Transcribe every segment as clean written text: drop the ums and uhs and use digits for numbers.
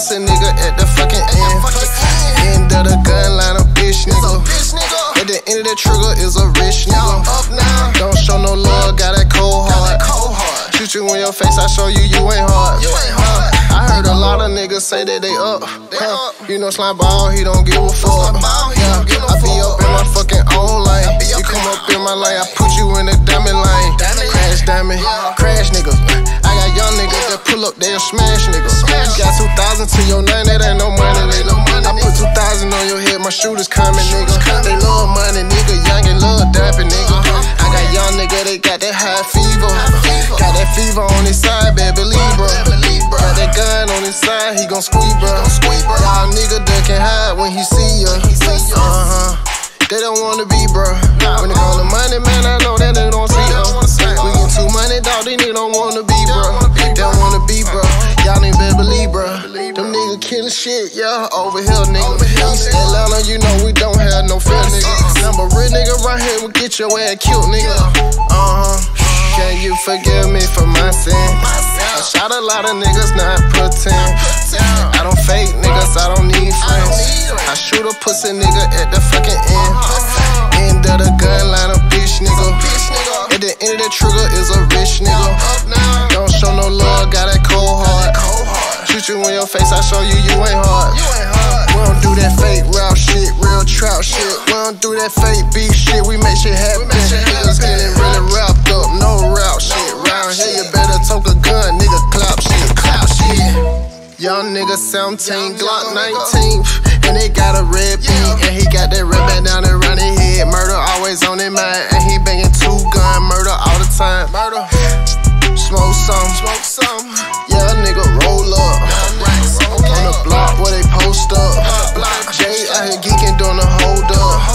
pussy nigga at the fucking end. End of the gun line, a bitch nigga. At the end of the trigger is a rich nigga. Don't show no love, got that cold heart. Shoot you in your face, I show you ain't hard. I heard a lot of niggas say that they up. You know Slime Ball, he don't give a fuck. Yeah, I be up in my fucking own lane. You come up in my lane, I put you in the diamond lane. Crash niggas. I got young niggas that pull up, they'll smash niggas. You got 2,000 to your name, that ain't no money, nigga. I put 2,000 on your head, my shooters coming, nigga. They love money, nigga, young and love dapping, nigga. I got young nigga, they got that high fever. Got that fever on his side, baby, believe, bro. Got that gun on his side, he gon' squeeze, bro. Y'all nigga duck and hide when he see ya. They don't wanna be, bro. When they call the money, man, I know that they don't see us. We get too money, dog, these niggas don't wanna be, bro. They don't wanna be, bro. Y'all ain't better believe, bro. Them niggas killing shit, yeah, over here, nigga. East Atlanta, you know we don't have no fear, nigga. Number real nigga right here will get your ass killed, nigga. Can you forgive me for my sin? I shot a lot of niggas, not pretend. I don't fake niggas, I don't need friends. I shoot a pussy nigga at the fucking end. End of the gun line, a bitch nigga. At the end of the trigger is a rich nigga. Don't show no love, got that cold heart. Shoot you in your face, I show you ain't hard. We don't do that fake rap shit, real trap shit. We don't do that fake beef shit, we make shit happen. Niggas getting really wrapped up, no rap shit. Round here, you better talk a gun, nigga, clap shit. Young nigga 17, Glock 19, and they got a red beat, and he got that red band down around his head. Murder always on his mind, and he banging 2-gun murder all the time. Smoke some, yeah, nigga roll up. On the block where they post up. Jay out here geeking doing the hold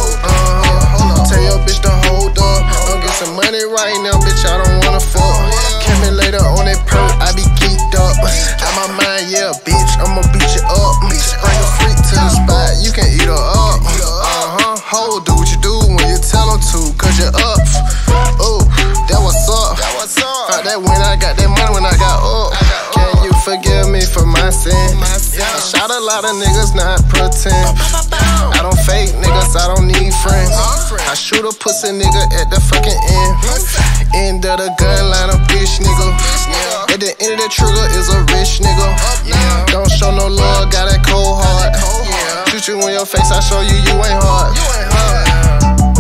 up. Tell your bitch to hold up. Don't get some money right now, bitch, I don't wanna fuck. Catch me later on that perk, I be geeked up. Out my mind, yeah, bitch, I'ma beat you up. Bring a freak to the spot, you can eat her up. Ho, do what you do when you tell them to, cause you're up. Ooh, that what's up. Fuck that when I got that money, when I got up. Can you forgive me for my sin? I shot a lot of niggas, not pretend. I don't fake niggas, I don't need friends. I shoot a pussy nigga at the fucking end. End of the gun line, a bitch nigga. At the end of the trigger is a rich nigga. Don't show no love, got that cold heart. Shoot you in your face, I show you ain't hard.